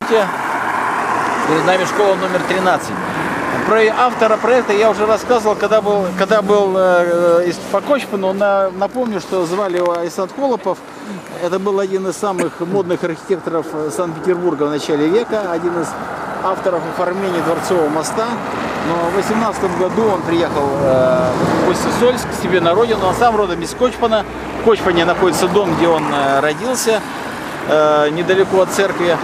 Перед нами школа номер 13. Про автора проекта я уже рассказывал, когда был по Кочпану. Напомню, что звали его Александр Холопов. Это был один из самых модных архитекторов Санкт-Петербурга в начале века, один из авторов оформления Дворцового моста. Но в 18 году он приехал в Усть-Сольск к себе на родину. Он сам родом из Кочпана. В Кочпане находится дом, где он родился, недалеко от церкви.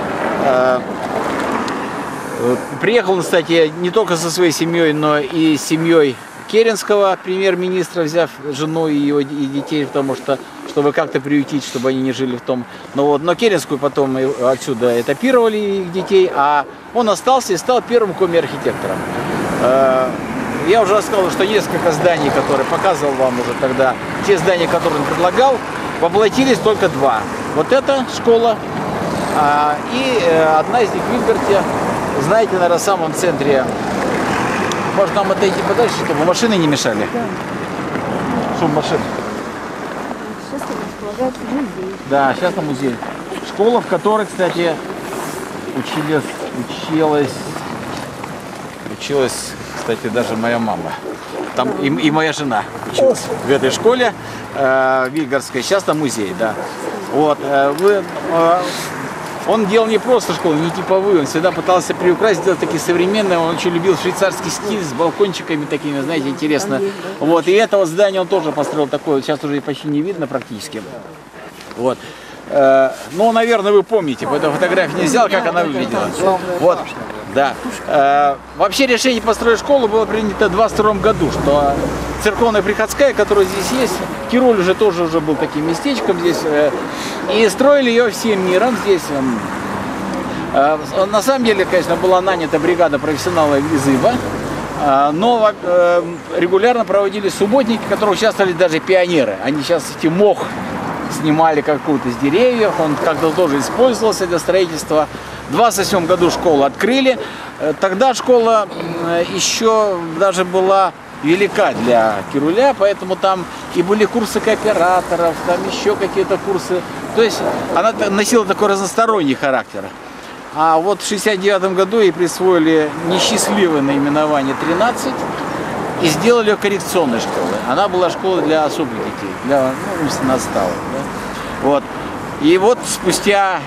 Приехал, кстати, не только со своей семьей, но и с семьей Керенского, премьер-министра, взяв жену и детей, потому что, чтобы как-то приютить, чтобы они не жили в том. Но Керенскую потом отсюда этапировали их детей, а он остался и стал первым коми-архитектором. Я уже рассказал, что несколько зданий, которые показывал вам уже тогда, те здания, которые он предлагал, воплотились только два. Вот эта школа и одна из них в Вильгарте. Знаете, наверное, в самом центре. Может нам отойти подальше, чтобы машины не мешали? Да. Шум машин. Сейчас располагается музей. Да, сейчас на музей. Школа, в которой, кстати, училась, кстати, даже моя мама. Там и моя жена училась в этой школе Вильгардской. Сейчас там музей, да. Вот. Он делал не просто школу, не типовую, он всегда пытался приукрасить, сделать такие современные, он очень любил швейцарский стиль с балкончиками такими, знаете, интересно. Вот, и этого здания он тоже построил такое, сейчас уже почти не видно практически. Вот. Ну, наверное, вы помните, по этой фотографии не взял, как она выглядела. Вот, да. Вообще решение построить школу было принято в 22 году, что церковная приходская, которая здесь есть, Тироль уже тоже был таким местечком здесь, и строили ее всем миром здесь. На самом деле, конечно, была нанята бригада профессионалов из Иба, но регулярно проводили субботники, в которых участвовали даже пионеры. Они сейчас эти мох снимали какую-то из деревьев, он как-то тоже использовался для строительства. В 27 году школу открыли. Тогда школа еще даже была велика для Кируля, поэтому там и были курсы кооператоров, там еще какие-то курсы. То есть она носила такой разносторонний характер. А вот в 69 году ей присвоили несчастливое наименование 13 и сделали ее коррекционной школой. Она была школой для особых детей, для умственно отсталых. Да? Вот. И вот спустя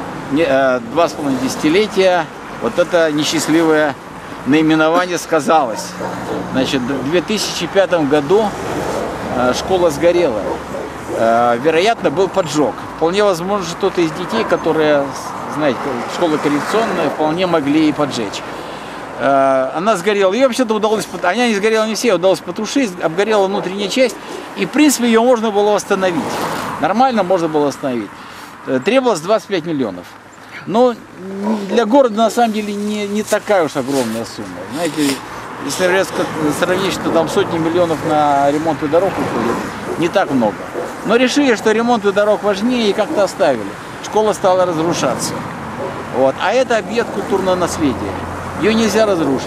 2,5 десятилетия вот это несчастливое наименование сказалось. Значит, в 2005 году школа сгорела. Вероятно, был поджог. Вполне возможно, что кто-то из детей, которые, знаете, школа коррекционная, вполне могли и поджечь. Она сгорела. Ее вообще-то удалось, она не сгорела не все, удалось потушить, обгорела внутренняя часть, и в принципе ее можно было восстановить. Нормально можно было восстановить. Требовалось 25 миллионов. Но для города на самом деле не такая уж огромная сумма. Знаете, если резко сравнить, что там сотни миллионов на ремонт дорог уходит, не так много. Но решили, что ремонт дорог важнее, и как-то оставили. Школа стала разрушаться. Вот. А это объект культурного наследия. Ее нельзя разрушить.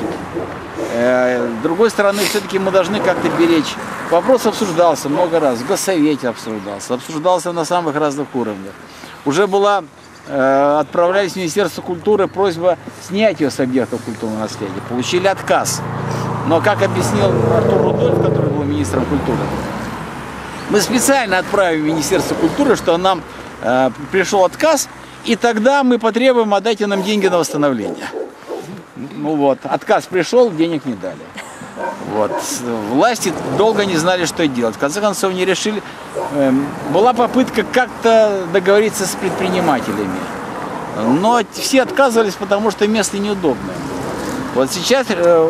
С другой стороны, все-таки мы должны как-то беречь. Вопрос обсуждался много раз, в Госсовете обсуждался на самых разных уровнях. Уже отправлялись в Министерство культуры просьба снять ее с объектов культурного наследия. Получили отказ. Но, как объяснил Артур Рудольф, который был министром культуры, мы специально отправим в Министерство культуры, что нам пришел отказ, и тогда мы потребуем отдать нам деньги на восстановление. Ну вот, отказ пришел, денег не дали. Вот. Власти долго не знали, что делать. В конце концов, не решили. Была попытка как-то договориться с предпринимателями. Но все отказывались, потому что место неудобное. Вот сейчас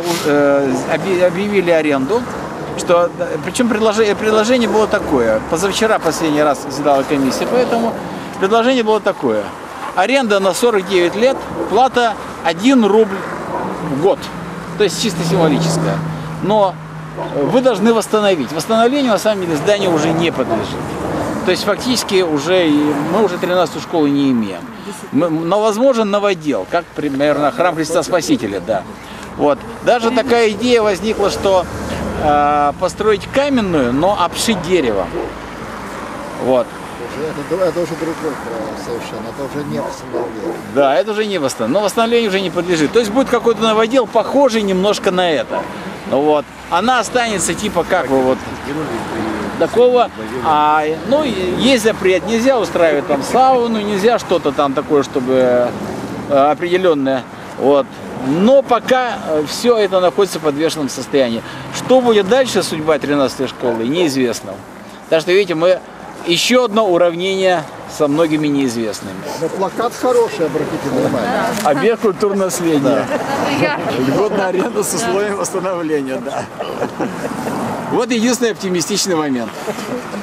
объявили аренду. Причем предложение было такое. Позавчера последний раз заседала комиссия, поэтому предложение было такое. Аренда на 49 лет, плата 1 рубль в год. То есть чисто символическая. Но вы должны восстановить. Восстановлению, на самом деле, здание уже не подлежит. То есть фактически мы уже 13-ю школу не имеем. Но возможен новодел, как, примерно, храм Христа Спасителя. Да. Вот. Даже такая идея возникла, что построить каменную, но обшить деревом. Вот. Это уже другой совершенно, это уже не восстановление. Да, это уже не восстановление. Но восстановлению уже не подлежит. То есть будет какой-то новодел, похожий немножко на это. Вот. Она останется типа как бы вот такого. Ну, есть запрет. Нельзя устраивать там сауну, нельзя что-то там такое, чтобы определенное. Вот. Но пока все это находится в подвешенном состоянии. Что будет дальше, судьба 13-й школы, неизвестно. Так что, видите, мы еще одно уравнение со многими неизвестными. Но плакат хороший, обратите внимание. Объект культурного наследия. Льготная аренда с условием восстановления, да. Вот единственный оптимистичный момент.